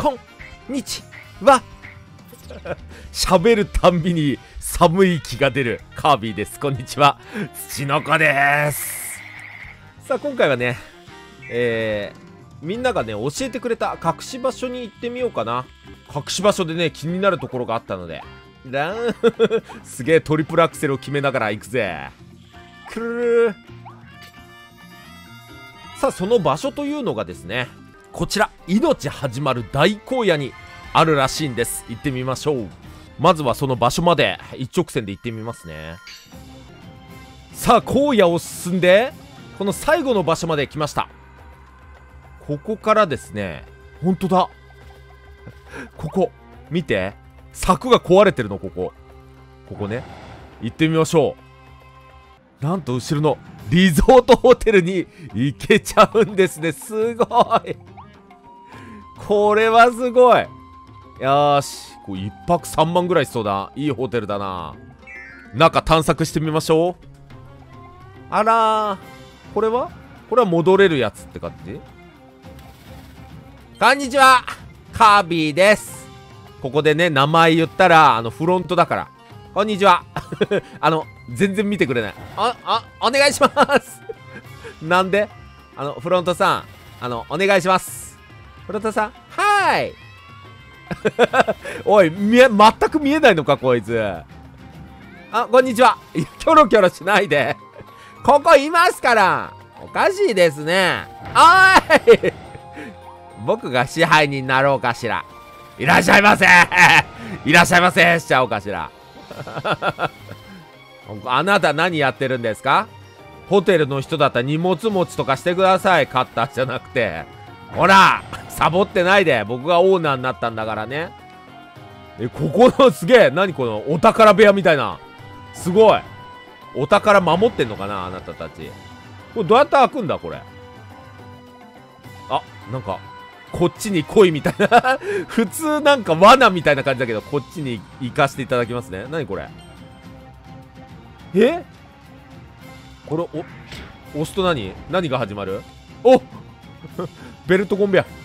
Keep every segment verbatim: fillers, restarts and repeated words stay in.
こんにちは。喋るたんびに寒い気が出るカービィです。こんにちは、土の子です。さあ今回はね、えー、みんながね教えてくれた隠し場所に行ってみようかな。隠し場所でね気になるところがあったので、ランすげえトリプルアクセルを決めながら行くぜ。くるる。さあその場所というのがですね、こちら命始まる大荒野にあるらしいんです。行ってみましょう。まずはその場所まで一直線で行ってみますね。さあ荒野を進んでこの最後の場所まで来ました。ここからですね、ほんとだここ見て、柵が壊れてるの。ここここね、行ってみましょう。なんと後ろのリゾートホテルに行けちゃうんですね。すごい、これはすごい。よーし、こういっぱくさんまんぐらいしそうだ。いいホテルだな。中探索してみましょう。あらー、これはこれは戻れるやつって感じ。こんにちは、カービィです。ここでね名前言ったらあのフロントだから、こんにちはあの全然見てくれない。ああお願いしますなんであのフロントさん、あのお願いします。フロントさん、はーいおい、見え、全く見えないのかこいつ。あ、こんにちは。キョロキョロしないでここいますから。おかしいですね。おーい僕が支配人になろうかしら。いらっしゃいませいらっしゃいませしちゃおうかしらあなた何やってるんですか？ホテルの人だったら荷物持ちとかしてください。カッターじゃなくて。ほらサボってないで、僕がオーナーになったんだからね。え、ここのすげえ、何このお宝部屋みたいな。すごい、お宝守ってんのかなあなたたち。これどうやって開くんだこれ。あ、なんかこっちに来いみたいな普通なんか罠みたいな感じだけど、こっちに行かせていただきますね。何これ。え、これお押すと何何が始まる。おベルトコンベヤ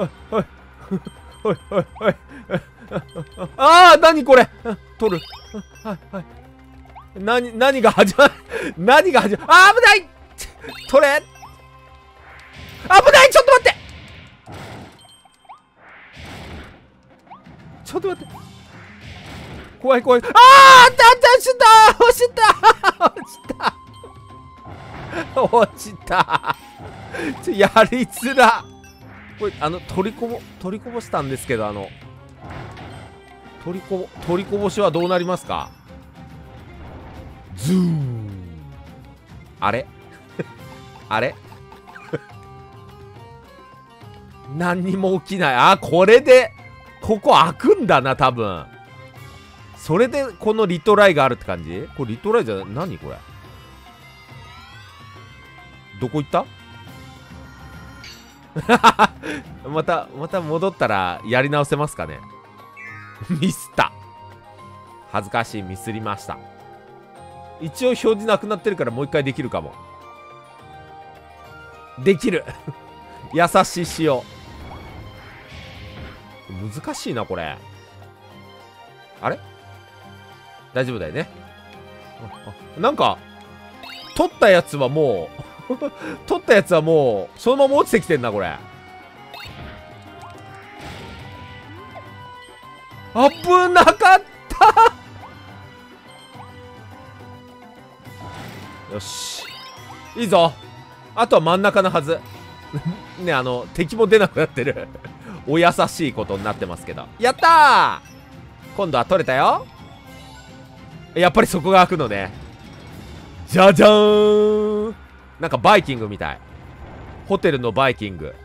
ああ、何これ取る。はいはい。何何が始まる何が始まる。あー危ない取れ。危ない、ちょっと待って、ちょっと待って、怖い怖い。ああ、あったあった、落ちた落ちた落ちた落ちたちょ、やりづら。これあの取りこぼ取りこぼしたんですけど、あの取りこぼ取りこぼしはどうなりますか。ズーン。あれあれ何にも起きない。あ、これでここ開くんだな多分。それでこのリトライがあるって感じ。これリトライじゃない。何これ、どこ行ったまたまた戻ったらやり直せますかねミスった。恥ずかしい、ミスりました。一応表示なくなってるからもう一回できるかも。できる優しい仕様。難しいなこれ。あれ大丈夫だよね。なんか取ったやつはもう取ったやつはもうそのまま落ちてきてんなこれ。危なかったよし、いいぞ。あとは真ん中のはずね、あの敵も出なくなってるお優しいことになってますけど、やったー、今度は取れたよ。やっぱりそこが開くのね。じゃじゃーん、なんかバイキングみたい。ホテルのバイキング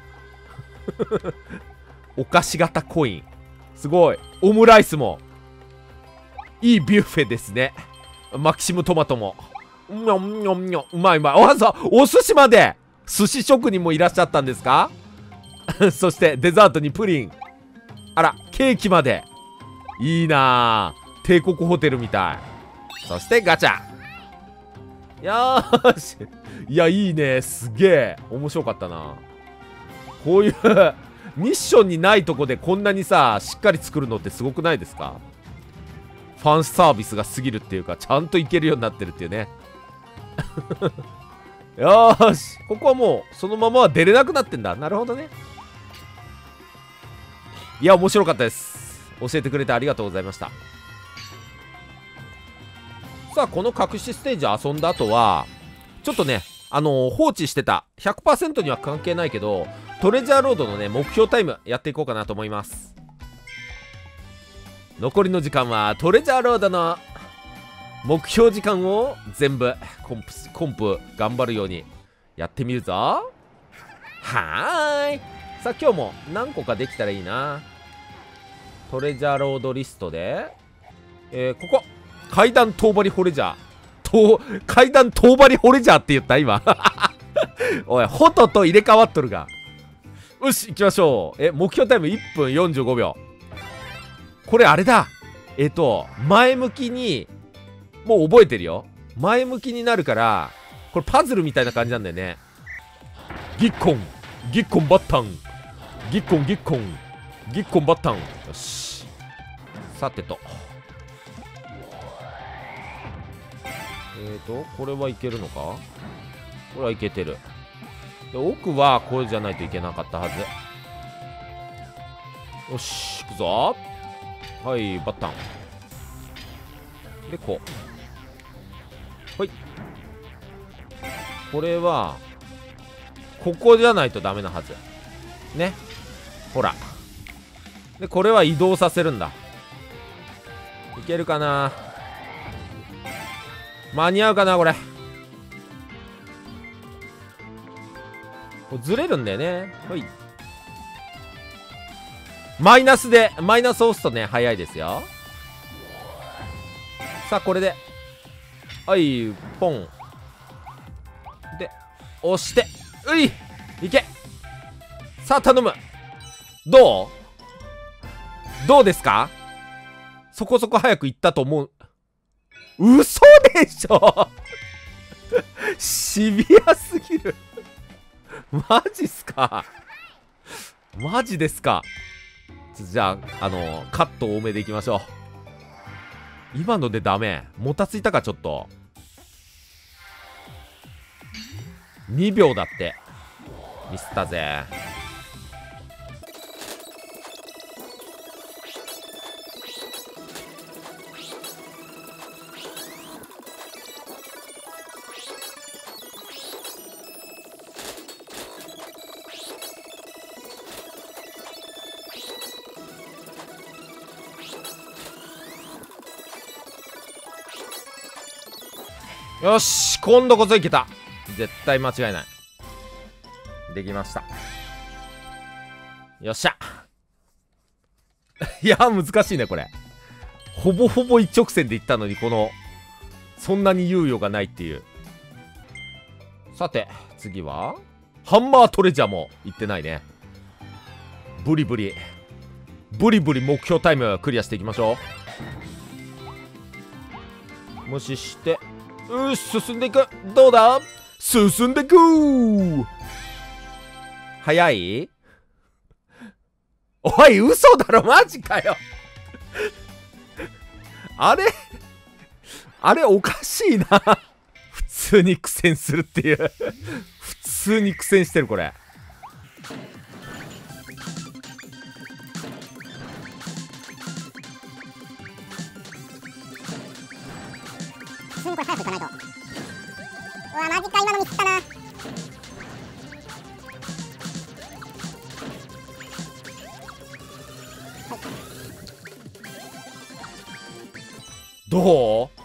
お菓子型コイン、すごい。オムライスもいいビュッフェですね。マキシムトマトもにょんにょんにょん、うまいうまい。おさお寿司まで、寿司職人もいらっしゃったんですかそしてデザートにプリン、あらケーキまで。いいなあ、帝国ホテルみたい。そしてガチャ。よーしいやいいね、すげえ面白かったな。こういうミッションにないとこでこんなにさしっかり作るのってすごくないですか？ファンサービスが過ぎるっていうか、ちゃんといけるようになってるっていうね。よーし、ここはもうそのままは出れなくなってんだ。なるほどね。いや、面白かったです。教えてくれてありがとうございました。さあ、この隠しステージ遊んだ後はちょっとね、あのー、放置してた ひゃくパーセント には関係ないけどトレジャーロードのね目標タイムやっていこうかなと思います。残りの時間はトレジャーロードの目標時間を全部コンプコンプ頑張るようにやってみるぞ。はーい。さあ今日も何個かできたらいいな。トレジャーロードリストで、えー、ここ階段遠張りホレジャーと階段遠張りホレジャーって言った今。おい、ホトと入れ替わっとるが。よし行きましょう。え目標タイムいっぷんよんじゅうごびょう。これあれだ。えっと前向きにもう覚えてるよ。前向きになるからこれパズルみたいな感じなんだよね。ギッコンギッコンバッタンギッコンギッコンギッコンバッタン。よし、さてとえーとこれはいけるのか。これはいけてる。で奥はこれじゃないといけなかったはず。よし行くぞ。はいバッタンでこう、はいこれはここじゃないとダメなはずね。ほらでこれは移動させるんだ。いけるかな。間に合うかなこれ。これずれるんだよね。はい、マイナスでマイナス押すとね早いですよ。さあこれではいポンで押してういいけ。さあ頼む。どうどうですか。そこそこ早く行ったと思う。嘘でしょ。シビアすぎる。マジっすか。マジですか。じゃああのカット多めでいきましょう。今のでダメ。もたついたかちょっと。にびょうだってミスったぜ。よし今度こそいけた。絶対間違いない。できました。よっしゃ。いや難しいねこれ。ほぼほぼ一直線でいったのにこのそんなに猶予がないっていう。さて次はハンマートレジャーもいってないね。ブリブリブリブリ目標タイムクリアしていきましょう。無視してうっ進んでいく。どうだ進んでいく。早い。おい嘘だろマジかよ。あれあれおかしいな。普通に苦戦するっていう。普通に苦戦してるこれ。 普通にこれ早くいかないと。うわマジか今のミスったな。 どう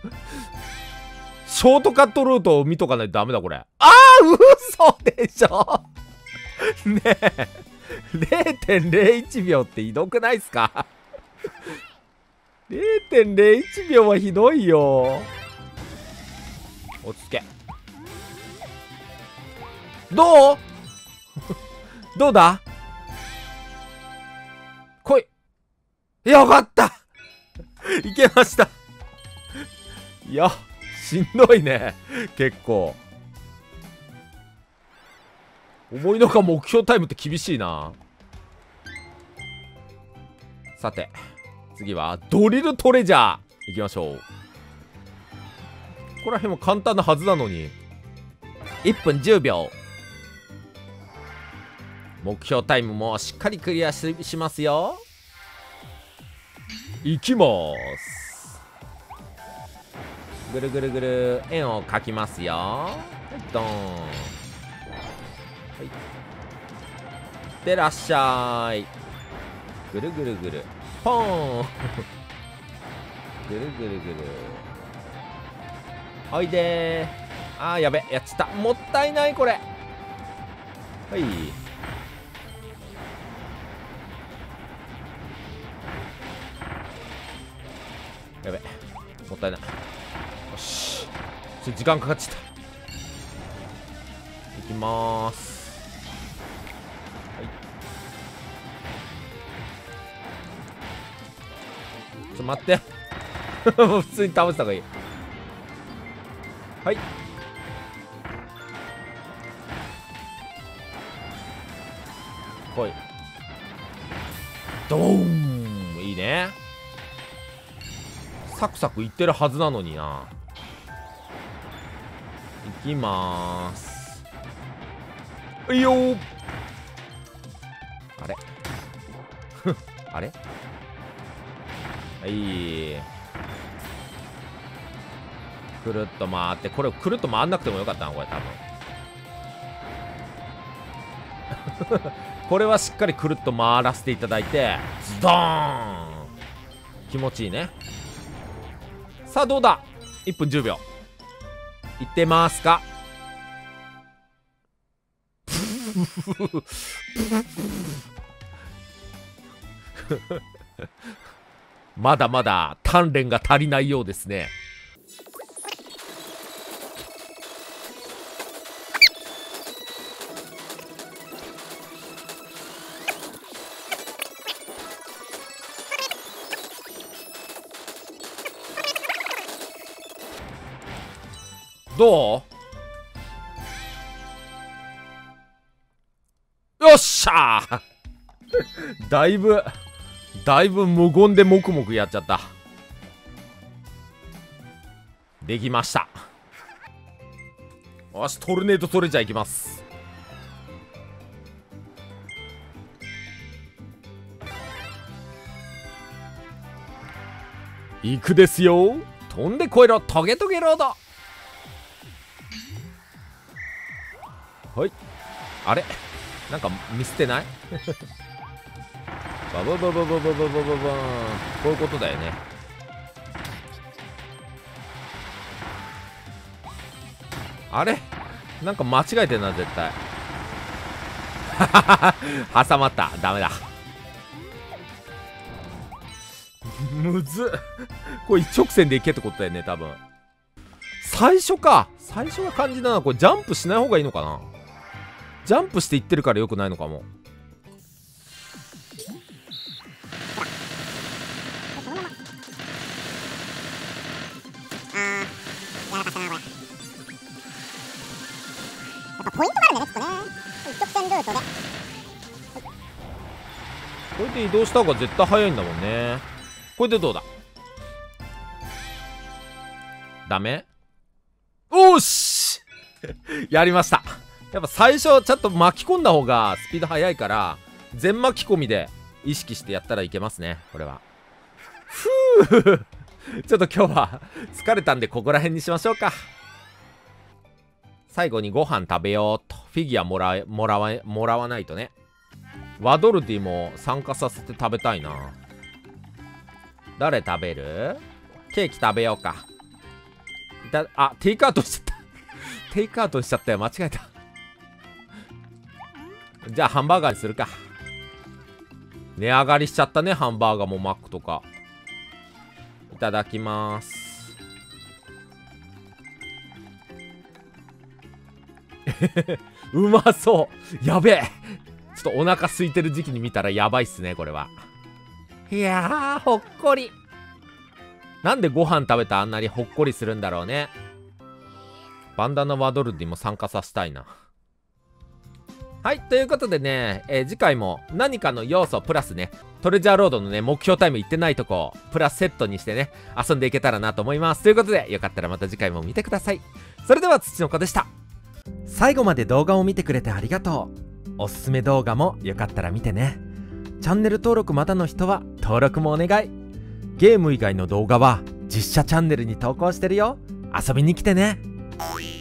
ショートカットルートを見とかないとダメだこれ。ああ嘘でしょ。ねえ れいてんれいいち 秒ってひどくないっすか。れいてんれいいち 秒はひどいよ。落ち着け。どうどうだ来い。よかったいけました。いやしんどいね結構。思いのほか目標タイムって厳しいな。 さて次はドリルトレジャーいきましょう。ここら辺も簡単なはずなのに。いっぷんじゅうびょう。目標タイムもしっかりクリア し, しますよ。いきまーす。ぐるぐるぐる円を描きますよ。はい、ドーン。はい、でらっしゃい。ぐるぐるぐるポーンぐるぐるぐるおいでー。あーやべやっちゃった。もったいないこれ。はい、やべもったいない。よしちょっと時間かかっちゃった。いきまーす。はい、ちょっと待って普通に倒した方がいい。はい、来い。ドーン。いいね。サクサクいってるはずなのにな。いきまーす。いいよー。あれあれはい、くるっと回って、これくるっと回んなくてもよかったなこれ多分これはしっかりくるっと回らせていただいてズドーン。気持ちいいね。さあどうだ。いっぷんじゅうびょういってますかまだまだ鍛錬が足りないようですね。どう？よっしゃーだいぶだいぶ無言でもくもくやっちゃった。できました。よしトルネードトレジャーいきます。いくですよ。飛んでこいろトゲトゲロード。はい、あれなんかミスってないババババババババババーン。こういうことだよね。あれなんか間違えてるな絶対挟まった。ダメだむずっこれ一直線でいけってことだよね多分。最初か最初が肝心だな。これジャンプしない方がいいのかな。ジャンプしていってるからよくないのかも。 ポイントがあるんだね、きっとね。一直線ルートで。 これで移動した方が絶対早いんだもんね。これでどうだ。ダメ？おーしやりました。やっぱ最初ちょっと巻き込んだ方がスピード速いから全巻き込みで意識してやったらいけますねこれは。ふうちょっと今日は疲れたんでここら辺にしましょうか。最後にご飯食べようと。フィギュアもらえもらわもらわないとね。ワドルディも参加させて食べたいな。誰食べる？ケーキ食べようか。いたあテイクアウトしちゃったテイクアウトしちゃったよ。間違えた。じゃあハンバーガーにするか。値上がりしちゃったねハンバーガーもマックとか。いただきます。うまそう。やべえちょっとお腹空いてる時期に見たらやばいっすねこれは。いやーほっこり。なんでご飯食べたあんなにほっこりするんだろうね。バンダナワドルディも参加させたいな。はいということでね、えー、次回も何かの要素プラスねトレジャーロードのね、目標タイム行ってないとこ、プラスセットにしてね、遊んでいけたらなと思います。ということで、よかったらまた次回も見てください。それでは、土の子でした。最後まで動画を見てくれてありがとう。おすすめ動画もよかったら見てね。チャンネル登録まだの人は登録もお願い。ゲーム以外の動画は実写チャンネルに投稿してるよ。遊びに来てね。